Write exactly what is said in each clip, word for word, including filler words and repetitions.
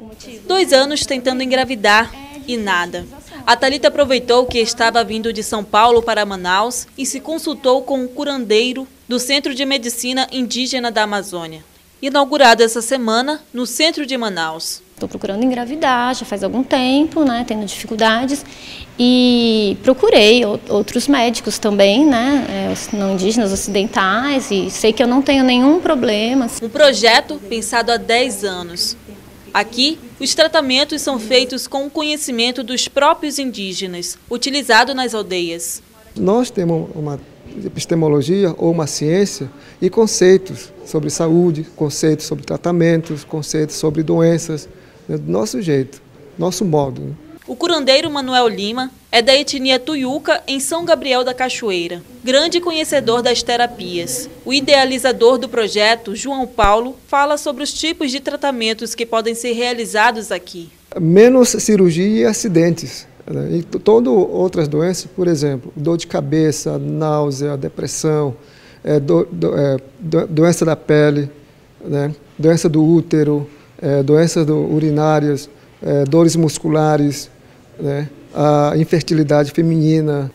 Dois anos tentando engravidar e nada. A Thalita aproveitou que estava vindo de São Paulo para Manaus e se consultou com um curandeiro do Centro de Medicina Indígena da Amazônia, inaugurado essa semana no centro de Manaus. Estou procurando engravidar já faz algum tempo, né, tendo dificuldades, e procurei outros médicos também, né, não indígenas, ocidentais, e sei que eu não tenho nenhum problema. Um projeto pensado há dez anos. Aqui, os tratamentos são feitos com o conhecimento dos próprios indígenas, utilizado nas aldeias. Nós temos uma epistemologia ou uma ciência e conceitos sobre saúde, conceitos sobre tratamentos, conceitos sobre doenças, né, do nosso jeito, nosso modo. Né? O curandeiro Manuel Lima é da etnia Tuiuca, em São Gabriel da Cachoeira, grande conhecedor das terapias. O idealizador do projeto, João Paulo, fala sobre os tipos de tratamentos que podem ser realizados aqui. Menos cirurgia e acidentes. Né? E todas outras doenças, por exemplo, dor de cabeça, náusea, depressão, é, do, do, é, do, doença da pele, né? Doença do útero, é, doenças do, urinárias, é, dores musculares, né? A infertilidade feminina.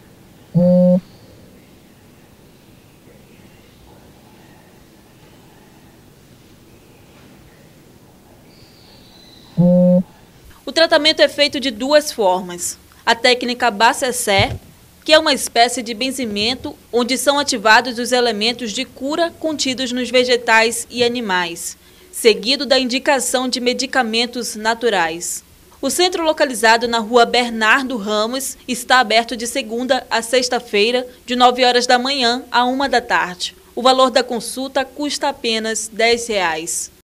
O tratamento é feito de duas formas. A técnica Bacessé, que é uma espécie de benzimento onde são ativados os elementos de cura contidos nos vegetais e animais, seguido da indicação de medicamentos naturais. O centro, localizado na rua Bernardo Ramos, está aberto de segunda a sexta-feira, de nove horas da manhã a uma da tarde. O valor da consulta custa apenas dez reais.